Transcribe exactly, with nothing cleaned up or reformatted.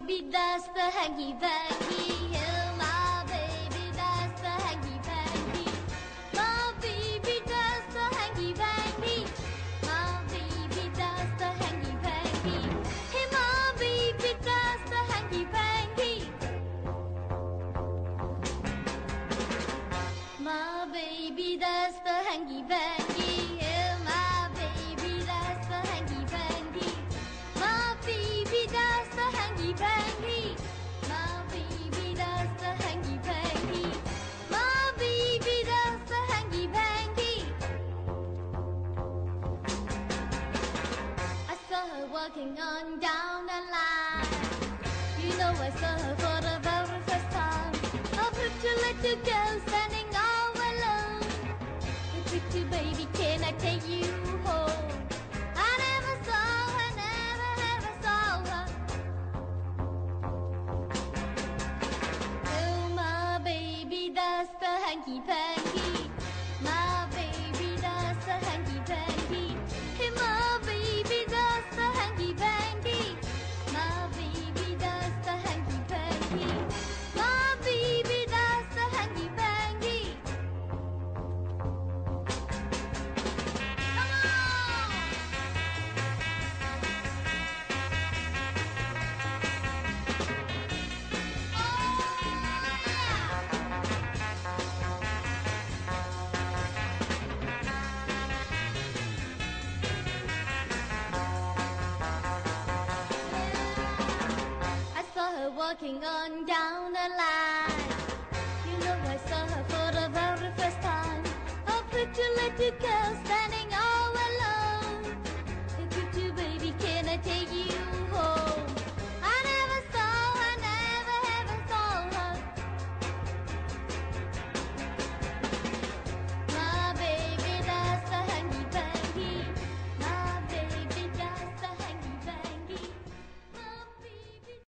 baby, that's the hanky panky. Oh, my baby, that's the hanky panky. My baby, that's the hanky panky. My baby, that's the hanky panky. Hey, my baby, that's the hanky panky. My baby, that's the hanky panky. Oh, my baby, that's the hanky panky. My baby, that's the hanky panky. My baby, that's the hanky panky. My baby, that's the hanky panky. I saw her walking on down the line. You know I saw her for the very first time. A pretty little girl standing all alone. A pretty baby, can I take you home? I never saw her, never ever saw her. Oh, my baby, that's the hanky panky. My baby, that's the hanky panky. Hey, my baby, that's the hanky panky. My baby, that's the hanky panky. My baby, that's the hanky panky. Come on! I saw her walking on down the line. You know I saw her for the very first time. A pretty little girl standing on